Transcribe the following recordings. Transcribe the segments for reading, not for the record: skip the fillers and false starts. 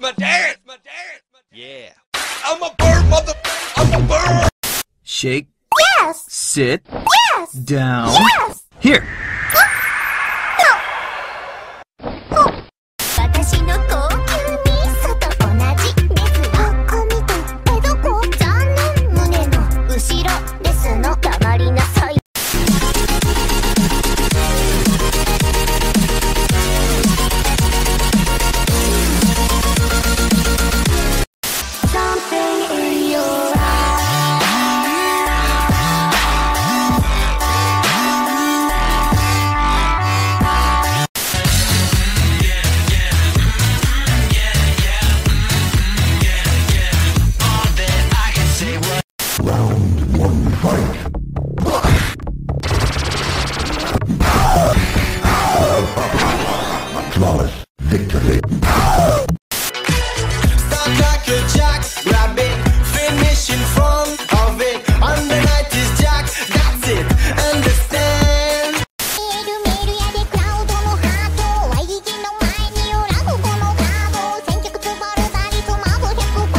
my dance. Yeah. I'm a bird, mother. I'm a bird. Shake. Yes. Sit. Yes. Down. Yes. Here. 私の高級味噌と同じです。ここ見て、どこ？残念、胸の後ろですの。黙りなさい。Something in your Round one fight. Flawless victory. Start like a jackrabbit, finish in front of it. On the night is Jack, that's it. Understand? メールやでクラウドのハート YG の前によらここのカード先着配る打率マブ100%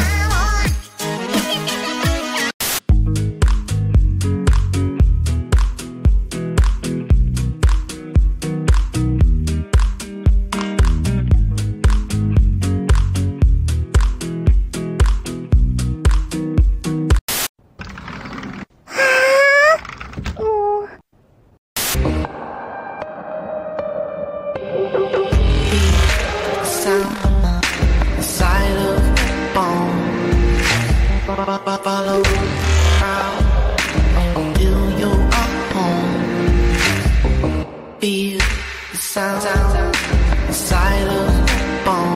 Side of bone. Follow crowd until you're home. Feel the sound. Side of bone.